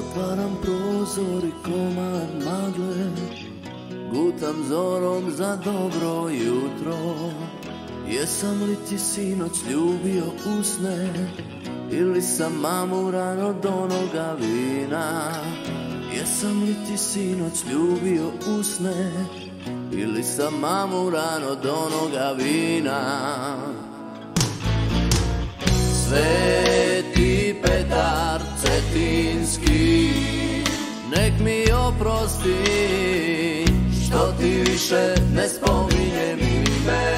Otvaram prozor i komad magle, gutam zorom za dobro jutro. Jesam li ti sinoć ljubio usne, ili sam mamuran od onoga vina? Jesam li ti sinoć ljubio usne, ili sam mamuran od onoga vina? Sveti Petar Cetinski, nek mi oprosti što ti više ne spominjem ime.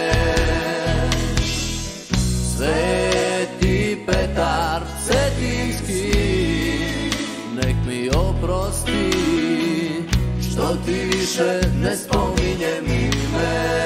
Sveti Petar Cetinski, nek mi oprosti što ti više ne spominjem ime.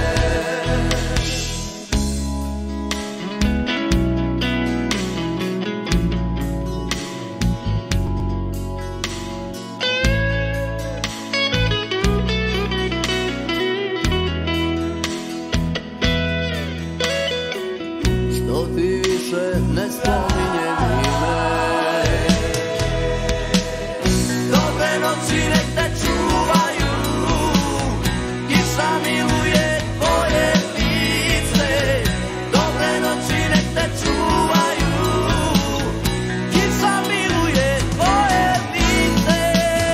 Što ti više ne spominjem ime. Dobre noći nek te čuvaju, kiša miluje tvoje lice. Dobre noći nek te čuvaju, kiša miluje tvoje lice.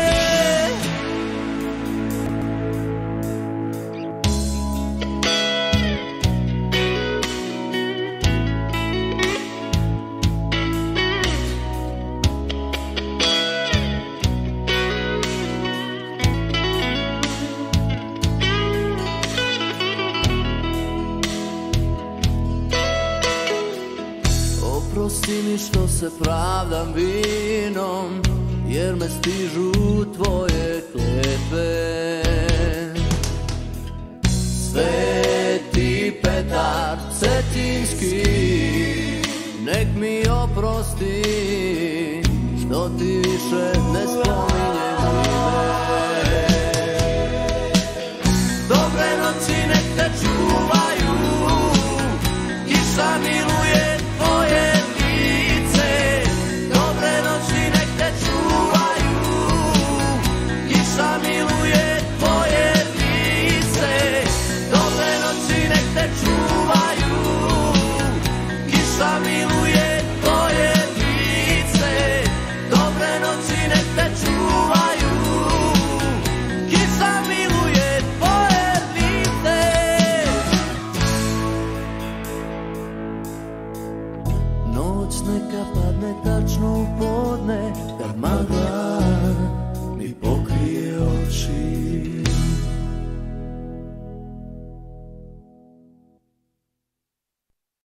Oprosti mi što se pravdam vinom, jer me stižu tvoje kletve. Sveti Petar Cetinski, nek mi oprosti što ti više ne spominjem ime. Dobre noći nek te čuvaju, kiša miluje